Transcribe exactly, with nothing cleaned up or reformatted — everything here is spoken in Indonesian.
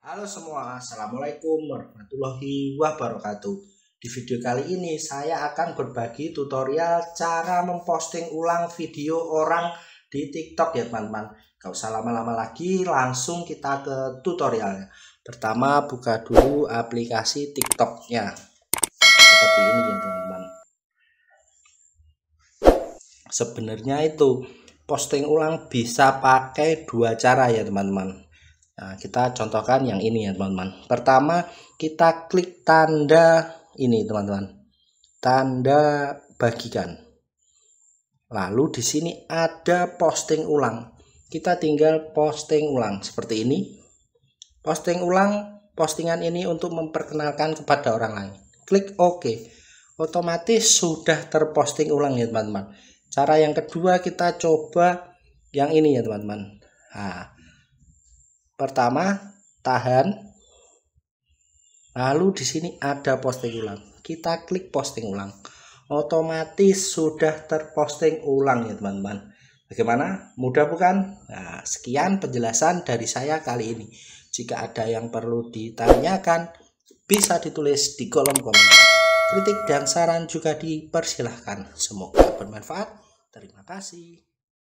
Halo semua, Assalamualaikum warahmatullahi wabarakatuh. Di video kali ini saya akan berbagi tutorial cara memposting ulang video orang di TikTok ya teman-teman. Gak usah lama-lama lagi, langsung kita ke tutorialnya. Pertama buka dulu aplikasi TikToknya. Seperti ini ya teman-teman. Sebenarnya itu posting ulang bisa pakai dua cara ya teman-teman. Nah, kita contohkan yang ini ya teman-teman. Pertama kita klik tanda ini teman-teman, tanda bagikan. Lalu di sini ada posting ulang. Kita tinggal posting ulang seperti ini. Posting ulang postingan ini untuk memperkenalkan kepada orang lain. Klik OK. Otomatis sudah terposting ulang ya teman-teman. Cara yang kedua kita coba yang ini ya teman-teman. Nah, pertama tahan, lalu di sini ada posting ulang. Kita klik posting ulang, otomatis sudah terposting ulang ya teman-teman. Bagaimana? Mudah bukan? Nah, sekian penjelasan dari saya kali ini. Jika ada yang perlu ditanyakan, bisa ditulis di kolom komentar. Kritik dan saran juga dipersilahkan. Semoga bermanfaat. Terima kasih.